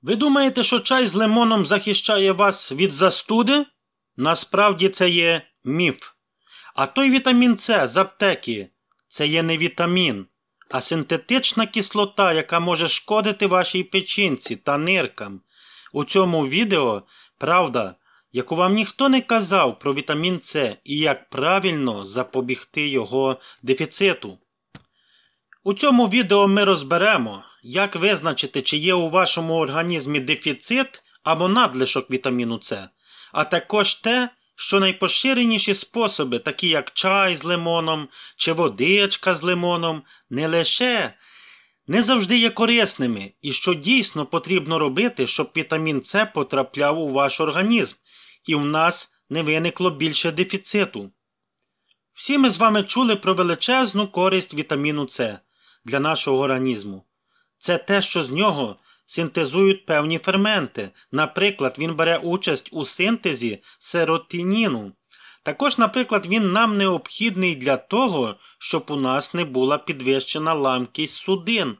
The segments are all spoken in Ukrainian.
Ви думаєте, що чай з лимоном захищає вас від застуди? Насправді це є міф. А той вітамін С з аптеки – це є не вітамін, а синтетична кислота, яка може шкодити вашій печінці та ниркам. У цьому відео правда, яку вам ніхто не казав про вітамін С і як правильно запобігти його дефіциту. У цьому відео ми розберемо, як визначити, чи є у вашому організмі дефіцит або надлишок вітаміну С, а також те, що найпоширеніші способи, такі як чай з лимоном чи водичка з лимоном, не завжди є корисними і що дійсно потрібно робити, щоб вітамін С потрапляв у ваш організм і в нас не виникло більше дефіциту. Всі ми з вами чули про величезну користь вітаміну С для нашого організму. Це те, що з нього синтезують певні ферменти. Наприклад, він бере участь у синтезі серотоніну. Також, наприклад, він нам необхідний для того, щоб у нас не була підвищена ламкість судин.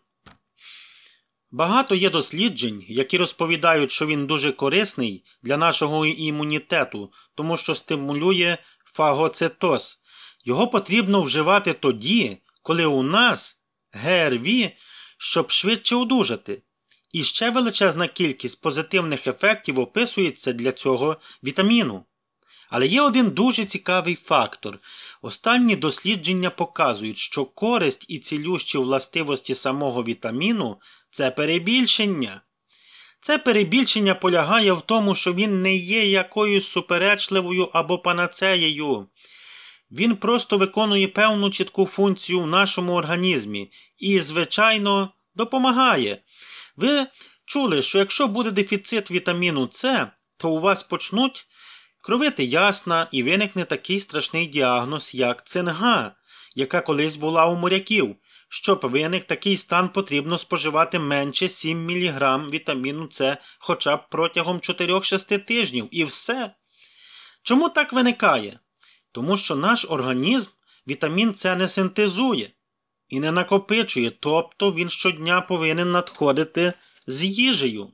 Багато є досліджень, які розповідають, що він дуже корисний для нашого імунітету, тому що стимулює фагоцитоз. Його потрібно вживати тоді, коли у нас ГРВІ, щоб швидше одужати. І ще величезна кількість позитивних ефектів описується для цього вітаміну. Але є один дуже цікавий фактор. Останні дослідження показують, що користь і цілющі властивості самого вітаміну – це перебільшення. Це перебільшення полягає в тому, що він не є якоюсь суперечливою або панацеєю. Він просто виконує певну чітку функцію в нашому організмі і, звичайно, допомагає. Ви чули, що якщо буде дефіцит вітаміну С, то у вас почнуть кровити ясна і виникне такий страшний діагноз, як цинга, яка колись була у моряків. Щоб виник такий стан, потрібно споживати менше 7 мг вітаміну С хоча б протягом 4-6 тижнів. І все. Чому так виникає? Тому що наш організм вітамін С не синтезує і не накопичує, тобто він щодня повинен надходити з їжею.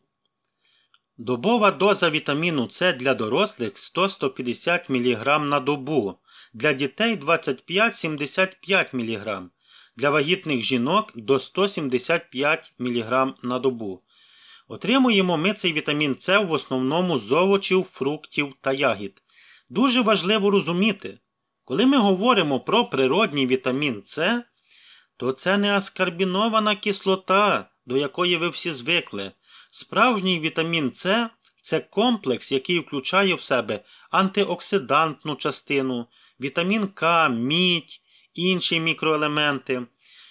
Добова доза вітаміну С для дорослих 100-150 мг на добу, для дітей 25-75 мг, для вагітних жінок до 175 мг на добу. Отримуємо ми цей вітамін С в основному з овочів, фруктів та ягід. Дуже важливо розуміти, коли ми говоримо про природній вітамін С, то це не аскорбінована кислота, до якої ви всі звикли. Справжній вітамін С – це комплекс, який включає в себе антиоксидантну частину, вітамін К, мідь, інші мікроелементи,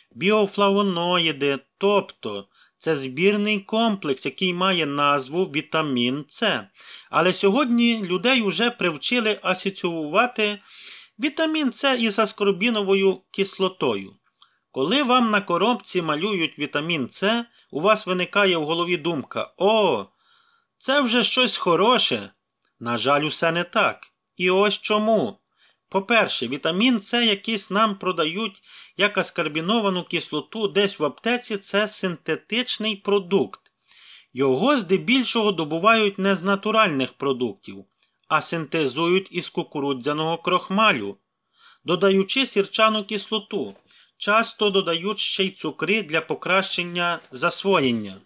біофлавоноїди, тобто це збірний комплекс, який має назву вітамін С. Але сьогодні людей вже привчили асоціювати вітамін С із аскорбіновою кислотою. Коли вам на коробці малюють вітамін С, у вас виникає в голові думка: «О, це вже щось хороше». На жаль, усе не так. І ось чому. По-перше, вітамін С якийсь нам продають як аскорбіновану кислоту десь в аптеці, це синтетичний продукт. Його здебільшого добувають не з натуральних продуктів, а синтезують із кукурудзяного крохмалю, додаючи сірчану кислоту. Часто додають ще й цукри для покращення засвоєння.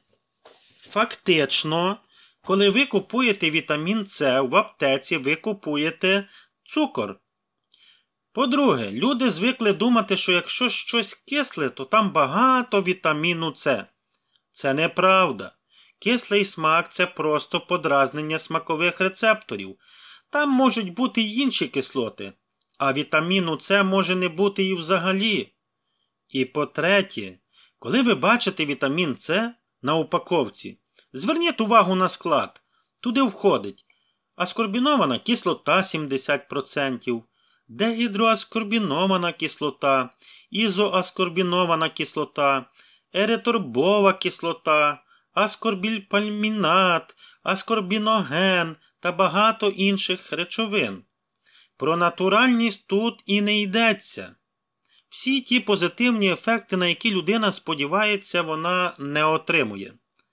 Фактично, коли ви купуєте вітамін С в аптеці, ви купуєте цукор. По-друге, люди звикли думати, що якщо щось кисле, то там багато вітаміну С. Це неправда. Кислий смак – це просто подразнення смакових рецепторів. Там можуть бути й інші кислоти, а вітаміну С може не бути і взагалі. І по-третє, коли ви бачите вітамін С на упаковці, зверніть увагу на склад. Туди входить аскорбінована кислота 70%, дегідроаскорбінована кислота, ізоаскорбінована кислота, ериторбова кислота, аскорбільпальмінат, аскорбіноген та багато інших речовин. Про натуральність тут і не йдеться. Всі ті позитивні ефекти, на які людина сподівається, вона не отримує.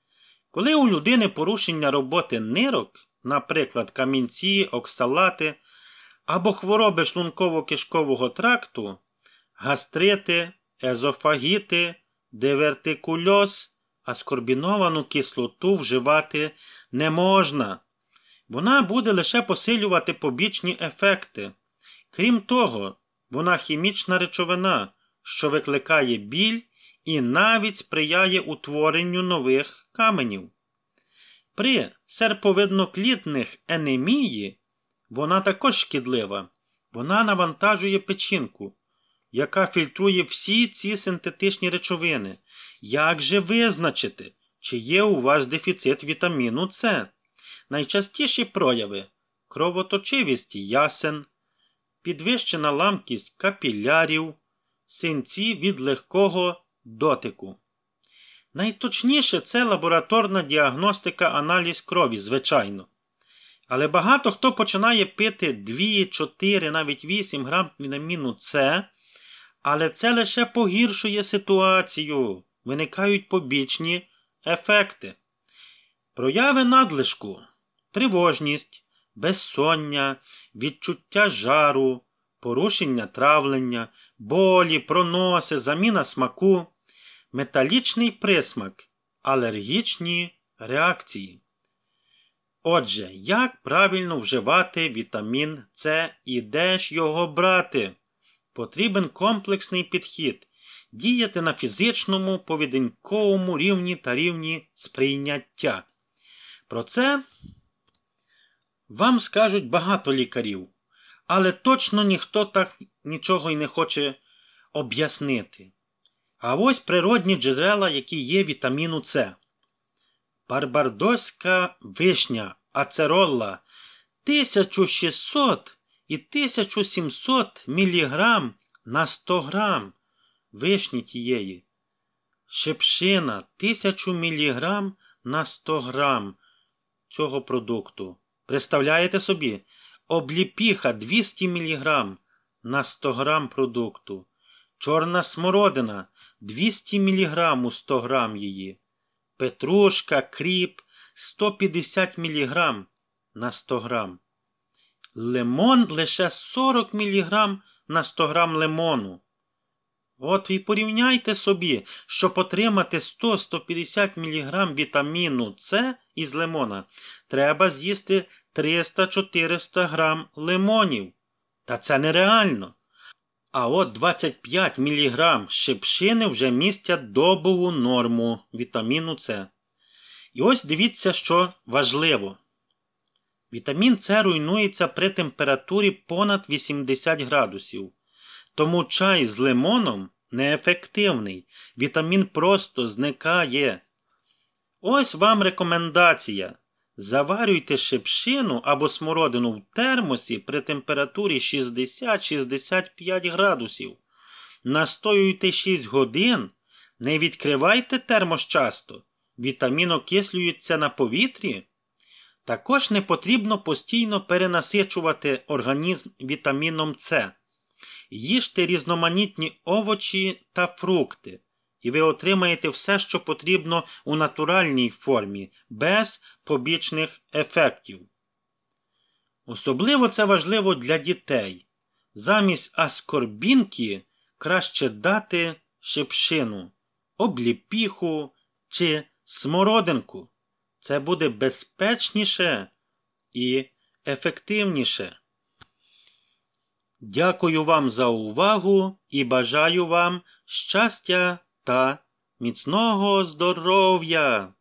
Коли у людини порушення роботи нирок, наприклад, камінці, оксалати, або хвороби шлунково-кишкового тракту, гастрити, езофагіти, дивертикульоз, аскорбіновану кислоту вживати не можна. Вона буде лише посилювати побічні ефекти. Крім того, вона хімічна речовина, що викликає біль і навіть сприяє утворенню нових каменів. При серповидноклітних анемії вона також шкідлива. Вона навантажує печінку, яка фільтрує всі ці синтетичні речовини. Як же визначити, чи є у вас дефіцит вітаміну С? Найчастіші прояви – кровоточивість ясен, підвищена ламкість капілярів, синці від легкого дотику. Найточніше це лабораторна діагностика, аналіз крові, звичайно. Але багато хто починає пити 2, 4, навіть 8 грам вітаміну С, але це лише погіршує ситуацію, виникають побічні ефекти. Прояви надлишку, тривожність, безсоння, відчуття жару, порушення травлення, болі, проноси, заміна смаку, металічний присмак, алергічні реакції. Отже, як правильно вживати вітамін С і де ж його брати? Потрібен комплексний підхід, діяти на фізичному, поведінковому рівні та рівні сприйняття. Про це вам скажуть багато лікарів, але точно ніхто так нічого й не хоче об'яснити. А ось природні джерела, які є вітаміну С. Барбадоська вишня, ацеролла, 1600 і 1700 мг на 100 грам вишні тієї. Шипшина, 1000 мг на 100 грам цього продукту. Представляєте собі? Обліпіха, 200 мг на 100 грам продукту. Чорна смородина, 200 мг у 100 грам її. Петрушка, кріп, 150 мг на 100 грам. Лимон лише 40 мг на 100 грам лимону. От і порівняйте собі, щоб отримати 100-150 мг вітаміну С із лимона, треба з'їсти 300-400 грам лимонів. Та це нереально. А от 25 мг шипшини вже містять добову норму вітаміну С. І ось дивіться, що важливо. Вітамін С руйнується при температурі понад 80 градусів. Тому чай з лимоном неефективний. Вітамін просто зникає. Ось вам рекомендація. Заварюйте шипшину або смородину в термосі при температурі 60-65 градусів. Настоюйте 6 годин. Не відкривайте термос часто. Вітамін окислюється на повітрі. Також не потрібно постійно перенасичувати організм вітаміном С. Їжте різноманітні овочі та фрукти, і ви отримаєте все, що потрібно у натуральній формі, без побічних ефектів. Особливо це важливо для дітей. Замість аскорбінки краще дати шипшину, обліпіху чи смородинку. Це буде безпечніше і ефективніше. Дякую вам за увагу і бажаю вам щастя та міцного здоров'я!